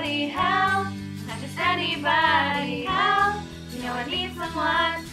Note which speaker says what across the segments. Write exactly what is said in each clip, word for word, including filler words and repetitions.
Speaker 1: anybody help, not just anybody help. You know I need someone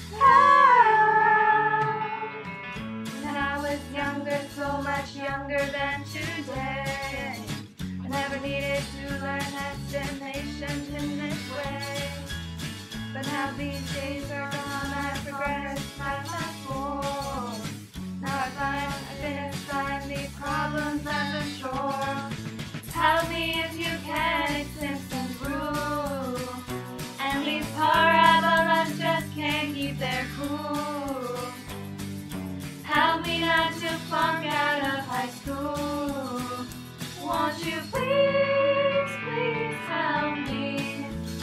Speaker 1: help. When I was younger, so much younger than today, I never needed to learn estimations in this way. But now these days are gone, I've progressed my life forward. Now I find I finish find these problems as a chore. Tell me if you can, it's Simpson's rule. And these parabolas just can't keep their cool. Help me not to flunk out of high school. Won't you please, please help me?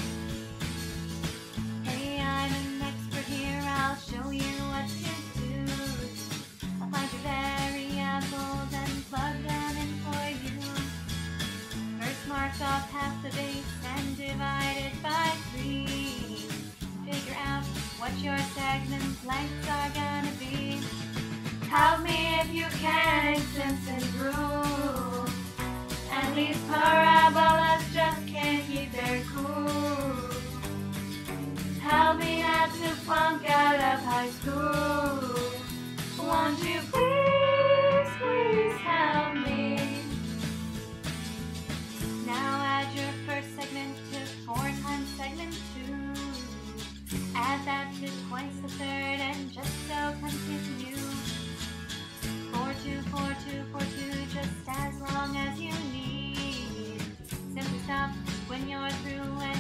Speaker 1: Hey, I'm an expert here, I'll show you what to do. I'll find your variables and plug them in for you. First mark off half the base and divide it by three. Figure out what your segment's lengths are gonna be. Help me if you can, it's Simpson's rule. And these parabolas just can't keep their cool. Help me not to flunk out of high school. Won't you please, please help me? Now add your first segment to four times segment two. Add that to twice the third and just so continue. Four, two, four, two, four, two, just as long as you need. Simply stop when you're through.